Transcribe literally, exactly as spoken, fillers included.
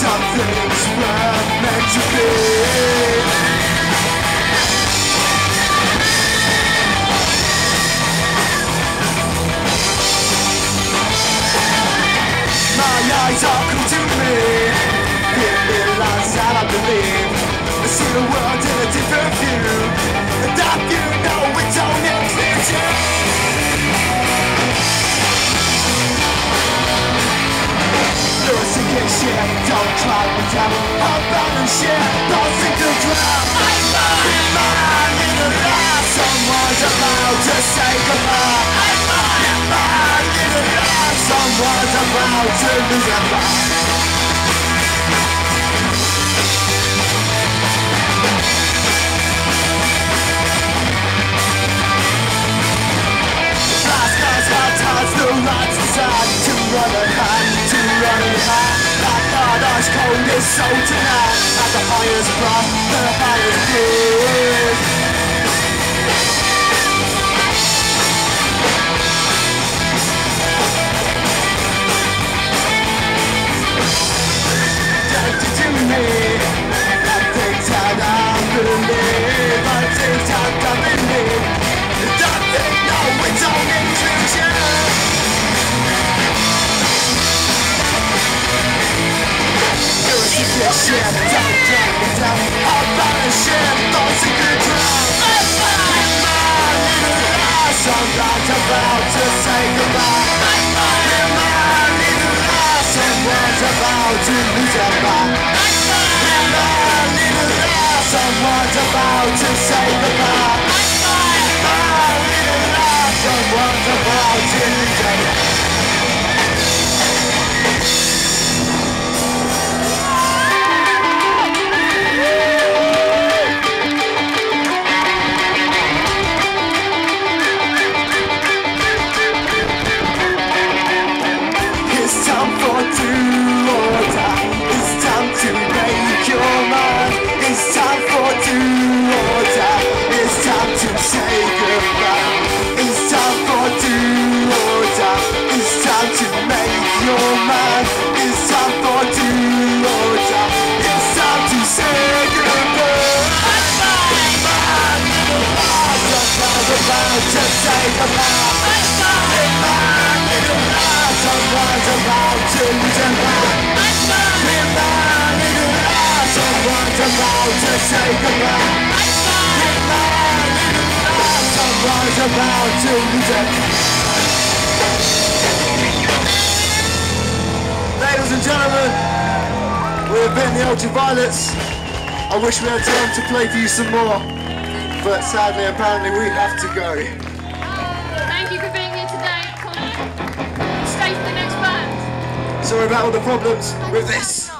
Something's worth meant to be. My eyes are cool to me, feeling lost and I believe I see the world in a different view, and that you know it don't include you. Losing your shit, don't try to tell I'm bound and shit, don't think to drown. I'm mine in a lie, someone's about to say goodbye. I'm mine in a lie, someone's about to lose their mind. Last cars, hard times, no lights inside, to run and hide, to run and hide. That hard ice cold is so tonight, at the highest price, the highest good. To me, that things that I believe, that things that I believe, that they know it don't include you. You're a secret shit, don't drag me down. I'm about to shit, don't see good drown. I'm mine, mine, little lie, someone's about to say goodbye. I'm mine, mine, little lie, someone's about to lose their mind. Someone's about to say goodbye. My little life, someone's about to die. It's time for do or die. It's time to make your mind. It's time for do or die. It's time to say goodbye. It's time for do or die. It's time to make your mind. It's time for do or die. It's time to say goodbye. My little heart, someone's about to say goodbye. My little heart, someone's about to lose their mind. Someone's about to say goodbye. Someone's about to lose it. Ladies and gentlemen, we have been the Ultraviolets. I wish we had time to play for you some more, but sadly, apparently, we have to go. Thank you for being here today, Connie. Stay for the next band. Sorry about all the problems with this.